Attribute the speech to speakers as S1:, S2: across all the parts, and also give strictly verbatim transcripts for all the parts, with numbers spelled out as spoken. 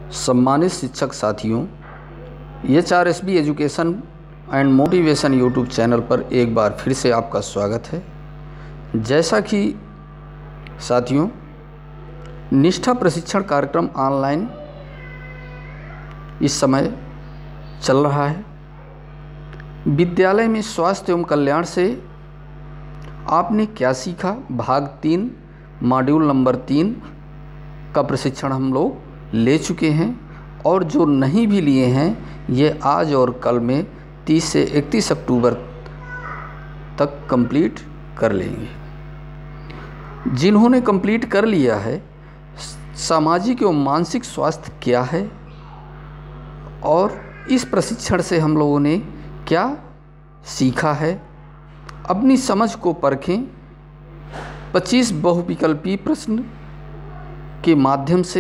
S1: सम्मानित शिक्षक साथियों, H R S B education and motivation YouTube channel पर एक बार फिर से आपका स्वागत है। जैसा कि साथियों, निष्ठा प्रशिक्षण कार्यक्रम ऑनलाइन इस समय चल रहा है। विद्यालय में स्वास्थ्य एवं कल्याण से आपने क्या सीखा, भाग तीन मॉड्यूल नंबर तीन का प्रशिक्षण हम लोग ले चुके हैं और जो नहीं भी लिए हैं ये आज और कल में तीस से इकतीस अक्टूबर तक कंप्लीट कर लेंगे। जिन्होंने कंप्लीट कर लिया है, सामाजिक एवं मानसिक स्वास्थ्य क्या है और इस प्रशिक्षण से हम लोगों ने क्या सीखा है, अपनी समझ को परखें। पच्चीस बहुविकल्पीय प्रश्न के माध्यम से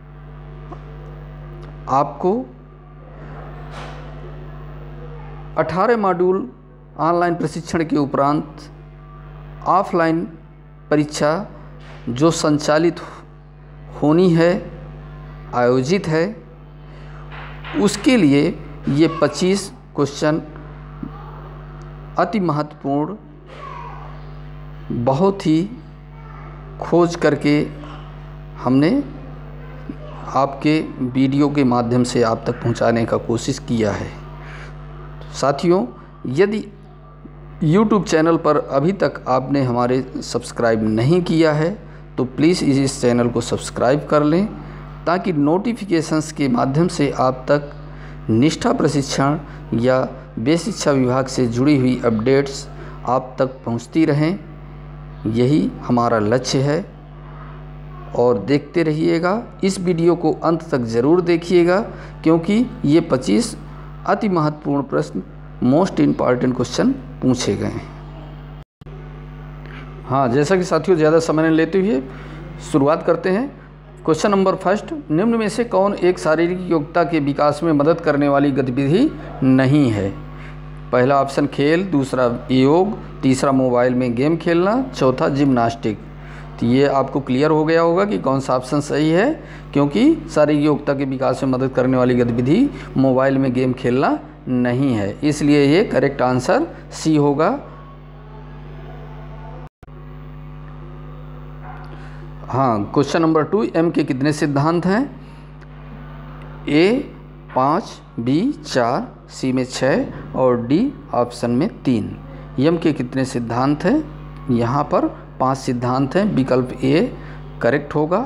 S1: आपको अठारह मॉड्यूल ऑनलाइन प्रशिक्षण के उपरांत ऑफलाइन परीक्षा जो संचालित होनी है, आयोजित है, उसके लिए ये पच्चीस क्वेश्चन अति महत्वपूर्ण, बहुत ही खोज करके हमने आपके वीडियो के माध्यम से आप तक पहुंचाने का कोशिश किया है। साथियों, यदि यूट्यूब चैनल पर अभी तक आपने हमारे सब्सक्राइब नहीं किया है तो प्लीज़ इस चैनल को सब्सक्राइब कर लें, ताकि नोटिफिकेशंस के माध्यम से आप तक निष्ठा प्रशिक्षण या बेसिक शिक्षा विभाग से जुड़ी हुई अपडेट्स आप तक पहुंचती रहें। यही हमारा लक्ष्य है और देखते रहिएगा। इस वीडियो को अंत तक ज़रूर देखिएगा, क्योंकि ये पच्चीस अति महत्वपूर्ण प्रश्न, मोस्ट इम्पॉर्टेंट क्वेश्चन पूछे गए हैं। हाँ, जैसा कि साथियों ज़्यादा समय न लेते हुए शुरुआत करते हैं। क्वेश्चन नंबर फर्स्ट, निम्न में से कौन एक शारीरिक योग्यता के विकास में मदद करने वाली गतिविधि नहीं है? पहला ऑप्शन खेल, दूसरा योग, तीसरा मोबाइल में गेम खेलना, चौथा जिम्नास्टिक। तो ये आपको क्लियर हो गया होगा कि कौन सा ऑप्शन सही है, क्योंकि शारीरिक योग्यता के विकास में मदद करने वाली गतिविधि मोबाइल में गेम खेलना नहीं है, इसलिए ये करेक्ट आंसर सी होगा। हाँ, क्वेश्चन नंबर टू, एम के कितने सिद्धांत हैं? ए पाँच, बी चार, सी में छः और डी ऑप्शन में तीन। यम के कितने सिद्धांत हैं? यहाँ पर पांच सिद्धांत हैं, विकल्प ए करेक्ट होगा।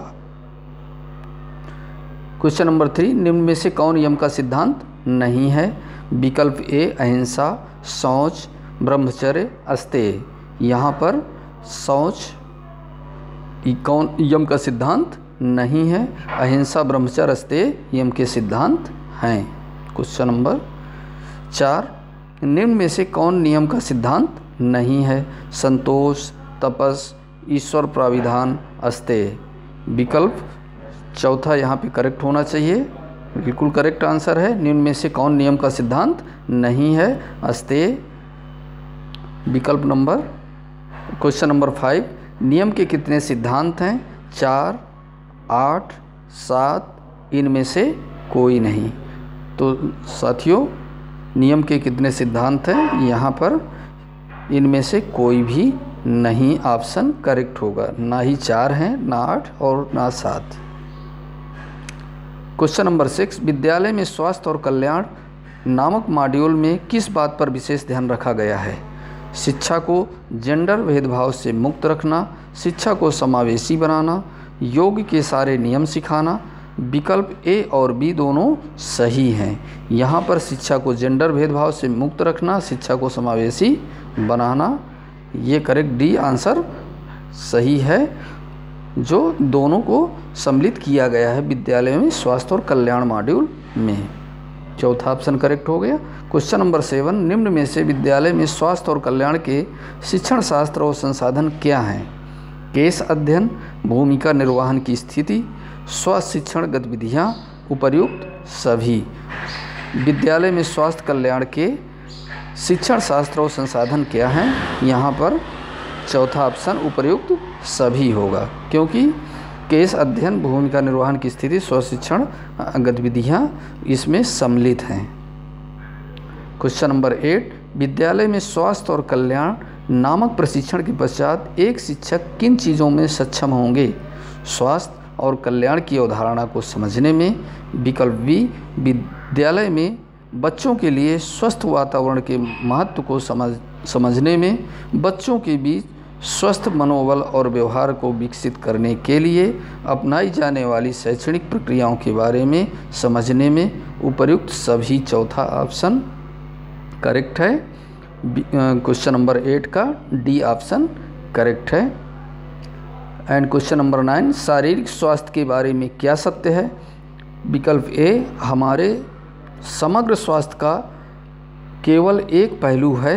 S1: क्वेश्चन नंबर थ्री, निम्न में से कौन यम का सिद्धांत नहीं है? विकल्प ए अहिंसा, शौच, ब्रह्मचर्य, अस्तेय। यहाँ पर शौच कौन यम का सिद्धांत नहीं है, अहिंसा, ब्रह्मचर्य, अस्तेय यम के सिद्धांत हैं। क्वेश्चन नंबर चार, निम्न में से कौन नियम का सिद्धांत नहीं है? संतोष, तपस, ईश्वर प्राविधान, अस्तेय। विकल्प चौथा यहाँ पे करेक्ट होना चाहिए, बिल्कुल करेक्ट आंसर है। निम्न में से कौन नियम का सिद्धांत नहीं है? अस्तेय। विकल्प नंबर क्वेश्चन नंबर फाइव, नियम के कितने सिद्धांत हैं? चार, आठ, सात, इनमें से कोई नहीं। तो साथियों, नियम के कितने सिद्धांत हैं? यहाँ पर इनमें से कोई भी नहीं ऑप्शन करेक्ट होगा। ना ही चार हैं, ना आठ और ना सात। क्वेश्चन नंबर सिक्स, विद्यालय में स्वास्थ्य और कल्याण नामक मॉड्यूल में किस बात पर विशेष ध्यान रखा गया है? शिक्षा को जेंडर भेदभाव से मुक्त रखना, शिक्षा को समावेशी बनाना, योग के सारे नियम सिखाना। विकल्प ए और बी दोनों सही हैं। यहाँ पर शिक्षा को जेंडर भेदभाव से मुक्त रखना, शिक्षा को समावेशी बनाना, ये करेक्ट डी आंसर सही है, जो दोनों को सम्मिलित किया गया है विद्यालय में स्वास्थ्य और कल्याण मॉड्यूल में। चौथा ऑप्शन करेक्ट हो गया। क्वेश्चन नंबर सेवन, निम्न में से विद्यालय में स्वास्थ्य और कल्याण के शिक्षण शास्त्र और संसाधन क्या हैं? केस अध्ययन, भूमिका निर्वहन की स्थिति, स्वास्थ्य शिक्षण गतिविधियाँ, उपर्युक्त सभी। विद्यालय में स्वास्थ्य कल्याण के शिक्षण शास्त्र और संसाधन क्या हैं? यहाँ पर चौथा ऑप्शन उपर्युक्त सभी होगा, क्योंकि केस अध्ययन, भूमिका निर्वहन की स्थिति, स्वशिक्षण गतिविधियाँ इसमें सम्मिलित हैं। क्वेश्चन नंबर एट, विद्यालय में स्वास्थ्य और कल्याण नामक प्रशिक्षण के पश्चात एक शिक्षक किन चीज़ों में सक्षम होंगे? स्वास्थ्य और कल्याण की अवधारणा को समझने में। विकल्प बी, विद्यालय में बच्चों के लिए स्वस्थ वातावरण के महत्व को समझ समझने में। बच्चों के बीच स्वस्थ मनोबल और व्यवहार को विकसित करने के लिए अपनाई जाने वाली शैक्षणिक प्रक्रियाओं के बारे में समझने में। उपर्युक्त सभी चौथा ऑप्शन करेक्ट है। क्वेश्चन नंबर एट का डी ऑप्शन करेक्ट है। एंड क्वेश्चन नंबर नाइन, शारीरिक स्वास्थ्य के बारे में क्या सत्य है? विकल्प ए, हमारे समग्र स्वास्थ्य का केवल एक पहलू है।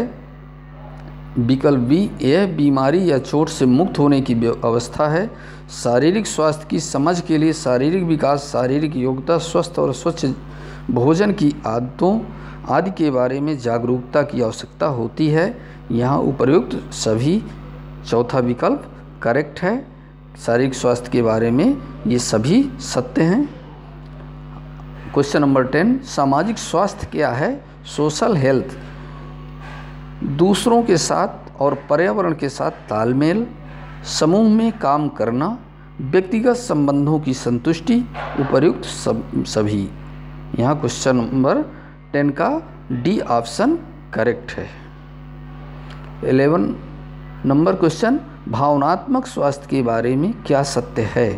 S1: विकल्प बी, यह बीमारी या चोट से मुक्त होने की अवस्था है। शारीरिक स्वास्थ्य की समझ के लिए शारीरिक विकास, शारीरिक योग्यता, स्वस्थ और स्वच्छ भोजन की आदतों आदि के बारे में जागरूकता की आवश्यकता होती है। यहाँ उपर्युक्त सभी चौथा विकल्प करेक्ट है। शारीरिक स्वास्थ्य के बारे में ये सभी सत्य हैं। क्वेश्चन नंबर टेन, सामाजिक स्वास्थ्य क्या है? सोशल हेल्थ दूसरों के साथ और पर्यावरण के साथ तालमेल, समूह में काम करना, व्यक्तिगत संबंधों की संतुष्टि। उपर्युक्त सब सभी। यहाँ क्वेश्चन नंबर टेन का डी ऑप्शन करेक्ट है। इलेवन नंबर क्वेश्चन, भावनात्मक स्वास्थ्य के बारे में क्या सत्य है?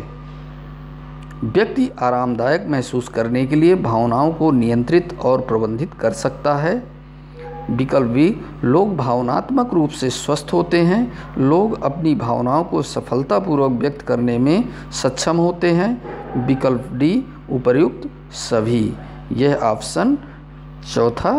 S1: व्यक्ति आरामदायक महसूस करने के लिए भावनाओं को नियंत्रित और प्रबंधित कर सकता है। विकल्प बी, लोग भावनात्मक रूप से स्वस्थ होते हैं। लोग अपनी भावनाओं को सफलतापूर्वक व्यक्त करने में सक्षम होते हैं। विकल्प डी, उपर्युक्त सभी। यह ऑप्शन चौथा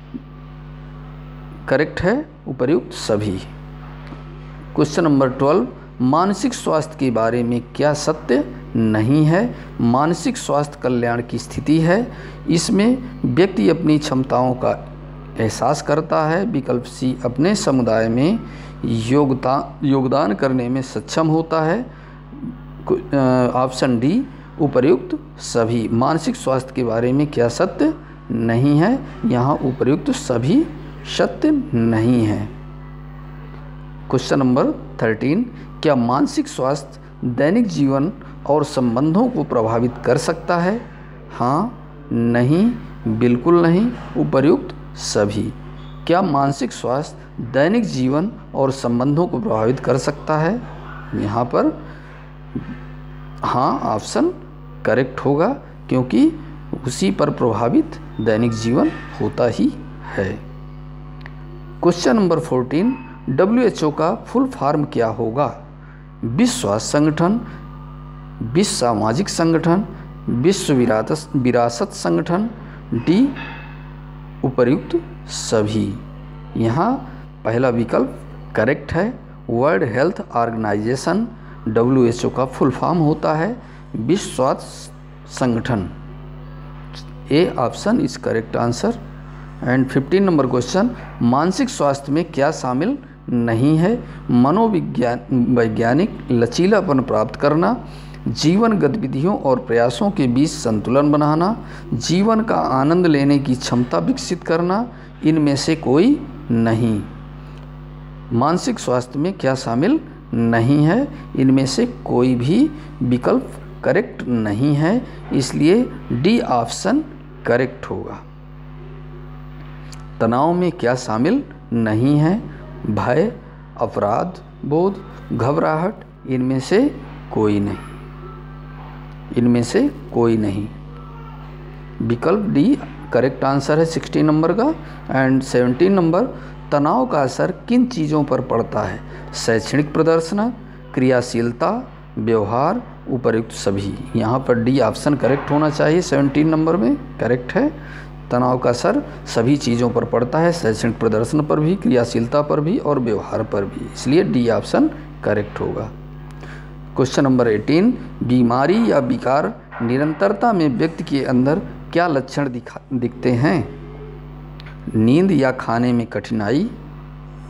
S1: करेक्ट है, उपर्युक्त सभी। क्वेश्चन नंबर ट्वेल्व, मानसिक स्वास्थ्य के बारे में क्या सत्य नहीं है? मानसिक स्वास्थ्य कल्याण की स्थिति है। इसमें व्यक्ति अपनी क्षमताओं का एहसास करता है। विकल्प सी, अपने समुदाय में योगदान योगदान करने में सक्षम होता है। ऑप्शन डी, उपर्युक्त सभी। मानसिक स्वास्थ्य के बारे में क्या सत्य नहीं है? यहाँ उपर्युक्त सभी सत्य नहीं है। क्वेश्चन नंबर थर्टीन, क्या मानसिक स्वास्थ्य दैनिक जीवन और संबंधों को प्रभावित कर सकता है? हाँ, नहीं, बिल्कुल नहीं, उपर्युक्त सभी। क्या मानसिक स्वास्थ्य दैनिक जीवन और संबंधों को प्रभावित कर सकता है? यहाँ पर हाँ ऑप्शन करेक्ट होगा, क्योंकि उसी पर प्रभावित दैनिक जीवन होता ही है। Question number fourteen, W H O का फुल फॉर्म क्या होगा? विश्व स्वास्थ्य संगठन, विश्व सामाजिक संगठन, विश्व विरासत संगठन। डी, उपर्युक्त सभी। यहाँ पहला विकल्प करेक्ट है। World health organization W H O का फुल फॉर्म होता है विश्व स्वास्थ्य संगठन। A option is correct answer. And fifteen number question, मानसिक स्वास्थ्य में क्या शामिल नहीं है? मनोविज्ञान वैज्ञानिक लचीलापन प्राप्त करना, जीवन गतिविधियों और प्रयासों के बीच संतुलन बनाना, जीवन का आनंद लेने की क्षमता विकसित करना। इनमें से कोई नहीं। मानसिक स्वास्थ्य में क्या शामिल नहीं है? इनमें से कोई भी विकल्प करेक्ट नहीं है, इसलिए डी ऑप्शन करेक्ट होगा। तनाव में क्या शामिल नहीं है? भय, अपराध बोध, घबराहट। इनमें से कोई नहीं। इनमें से कोई नहीं। विकल्प डी करेक्ट आंसर है सिक्सटीन नंबर का। एंड सेवनटीन नंबर, तनाव का असर किन चीज़ों पर पड़ता है? शैक्षणिक प्रदर्शन, क्रियाशीलता, व्यवहार। उपर्युक्त सभी। यहाँ पर डी ऑप्शन करेक्ट होना चाहिए। सेवनटीन नंबर में करेक्ट है। तनाव का असर सभी चीज़ों पर पड़ता है, शैक्षणिक प्रदर्शन पर भी, क्रियाशीलता पर भी और व्यवहार पर भी, इसलिए डी ऑप्शन करेक्ट होगा। क्वेश्चन नंबर एटीन, बीमारी या विकार निरंतरता में व्यक्ति के अंदर क्या लक्षण दिखा दिखते हैं? नींद या खाने में कठिनाई।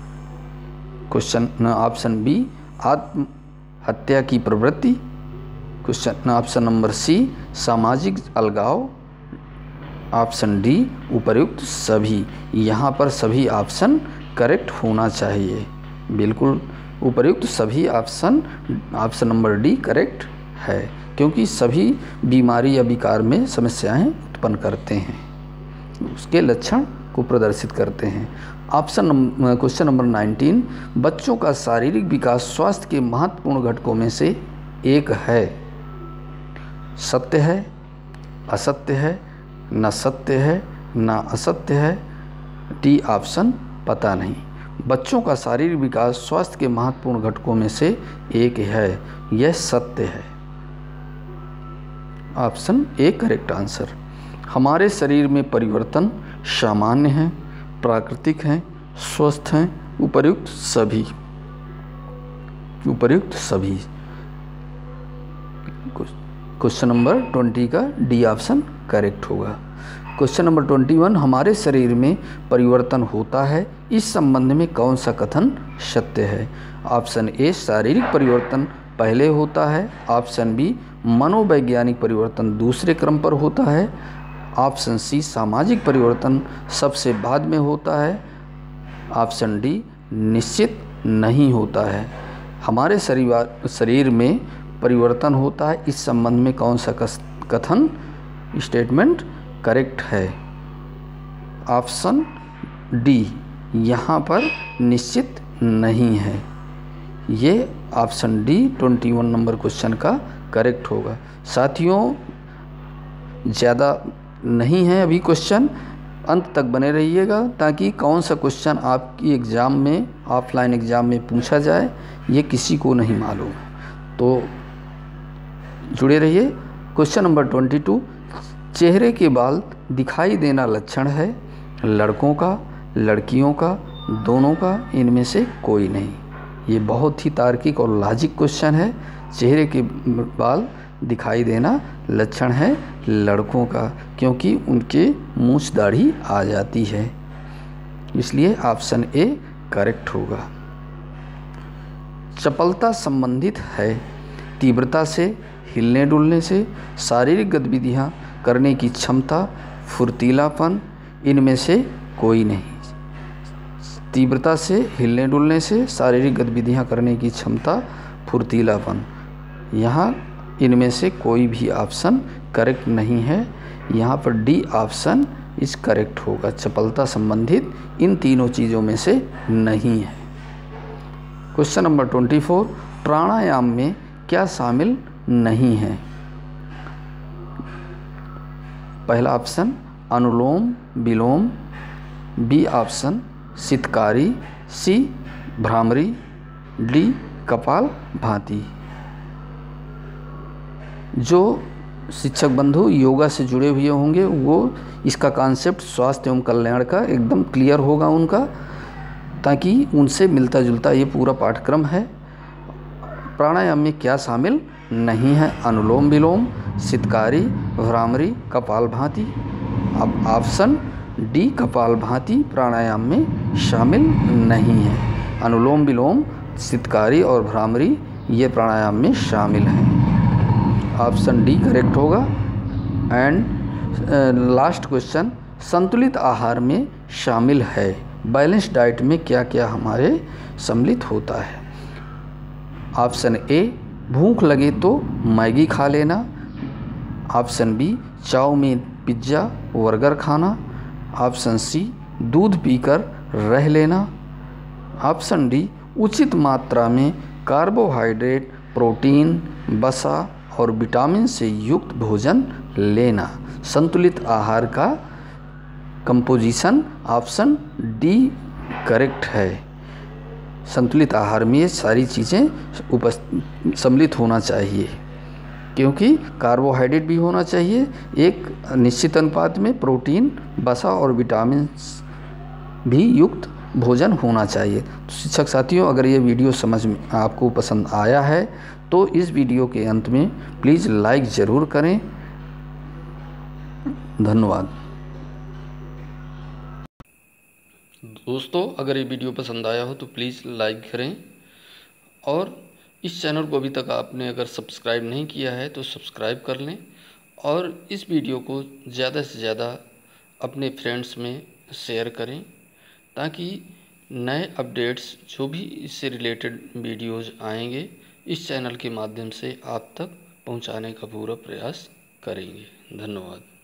S1: क्वेश्चन ऑप्शन बी, आत्महत्या की प्रवृत्ति। क्वेश्चन ऑप्शन नंबर सी सामाजिक अलगाव, ऑप्शन डी उपर्युक्त सभी। यहाँ पर सभी ऑप्शन करेक्ट होना चाहिए, बिल्कुल उपर्युक्त सभी option option number D correct है, क्योंकि सभी बीमारी या विकार में समस्याएं उत्पन्न करते हैं, उसके लक्षण को प्रदर्शित करते हैं। Option number question number nineteen बच्चों का शारीरिक विकास स्वास्थ्य के महत्वपूर्ण घटकों में से एक है। सत्य है, असत्य है, न सत्य है न असत्य है, डी ऑप्शन पता नहीं। बच्चों का शारीरिक विकास स्वास्थ्य के महत्वपूर्ण घटकों में से एक है, यह सत्य है, ऑप्शन ए करेक्ट आंसर। हमारे शरीर में परिवर्तन सामान्य हैं, प्राकृतिक हैं, स्वस्थ हैं, उपर्युक्त सभी, उपर्युक्त सभी। क्वेश्चन नंबर ट्वेंटी का डी ऑप्शन करेक्ट होगा। क्वेश्चन नंबर ट्वेंटी वन हमारे शरीर में परिवर्तन होता है, इस संबंध में कौन सा कथन सत्य है? ऑप्शन ए शारीरिक परिवर्तन पहले होता है, ऑप्शन बी मनोवैज्ञानिक परिवर्तन दूसरे क्रम पर होता है, ऑप्शन सी सामाजिक परिवर्तन सबसे बाद में होता है, ऑप्शन डी निश्चित नहीं होता है। हमारे शरीर शरीर में परिवर्तन होता है, इस संबंध में कौन सा कथन स्टेटमेंट करेक्ट है? ऑप्शन डी यहाँ पर निश्चित नहीं है, ये option D twenty one number question का करेक्ट होगा। साथियों ज़्यादा नहीं है अभी क्वेश्चन, अंत तक बने रहिएगा ताकि कौन सा क्वेश्चन आपकी एग्ज़ाम में ऑफलाइन एग्ज़ाम में पूछा जाए ये किसी को नहीं मालूम, तो जुड़े रहिए। क्वेश्चन नंबर ट्वेंटी टू चेहरे के बाल दिखाई देना लक्षण है, लड़कों का, लड़कियों का, दोनों का, इनमें से कोई नहीं। ये बहुत ही तार्किक और लॉजिक क्वेश्चन है। चेहरे के बाल दिखाई देना लक्षण है लड़कों का, क्योंकि उनके मूछ दाढ़ी आ जाती है, इसलिए ऑप्शन ए करेक्ट होगा। चपलता संबंधित है तीव्रता से, हिलने डुलने से, शारीरिक गतिविधियाँ करने की क्षमता, फुर्तीलापन, इनमें से कोई नहीं। तीव्रता से, हिलने डुलने से, शारीरिक गतिविधियाँ करने की क्षमता, फुर्तीलापन, यहाँ इनमें से कोई भी ऑप्शन करेक्ट नहीं है, यहाँ पर डी ऑप्शन इस करेक्ट होगा। चपलता संबंधित इन तीनों चीज़ों में से नहीं है। क्वेश्चन नंबर ट्वेंटी फोर प्राणायाम में क्या शामिल नहीं है? पहला ऑप्शन अनुलोम विलोम, बी ऑप्शन शीतकारी, सी भ्रामरी, डी कपाल भाती। जो शिक्षक बंधु योगा से जुड़े हुए होंगे वो इसका कॉन्सेप्ट स्वास्थ्य एवं कल्याण का एकदम क्लियर होगा उनका, ताकि उनसे मिलता जुलता ये पूरा पाठ्यक्रम है। प्राणायाम में क्या शामिल नहीं है? अनुलोम विलोम, शीतकारी, भ्रामरी, कपालभाति। अब ऑप्शन डी कपालभाति प्राणायाम में शामिल नहीं है। अनुलोम विलोम, शीतकारी और भ्रामरी ये प्राणायाम में शामिल हैं। ऑप्शन डी करेक्ट होगा। एंड लास्ट क्वेश्चन संतुलित आहार में शामिल है, बैलेंस डाइट में क्या क्या हमारे सम्मिलित होता है? ऑप्शन ए भूख लगे तो मैगी खा लेना, option B chow mein, pizza, burger खाना, ऑप्शन सी दूध पीकर रह लेना, ऑप्शन डी उचित मात्रा में कार्बोहाइड्रेट, प्रोटीन, वसा और विटामिन से युक्त भोजन लेना। संतुलित आहार का कंपोजिशन ऑप्शन डी करेक्ट है। संतुलित आहार में ये सारी चीज़ें उपस्थित सम्मिलित होना चाहिए, क्योंकि कार्बोहाइड्रेट भी होना चाहिए एक निश्चित अनुपात में, प्रोटीन, वसा और विटामिन भी युक्त भोजन होना चाहिए। तो शिक्षक साथियों, अगर ये वीडियो समझ में आपको पसंद आया है तो इस वीडियो के अंत में प्लीज़ लाइक ज़रूर करें। धन्यवाद। दोस्तों, अगर ये वीडियो पसंद आया हो तो प्लीज़ लाइक करें और इस चैनल को अभी तक आपने अगर सब्सक्राइब नहीं किया है तो सब्सक्राइब कर लें और इस वीडियो को ज़्यादा से ज़्यादा अपने फ्रेंड्स में शेयर करें, ताकि नए अपडेट्स जो भी इससे रिलेटेड वीडियोज़ आएंगे इस चैनल के माध्यम से आप तक पहुंचाने का पूरा प्रयास करेंगे। धन्यवाद।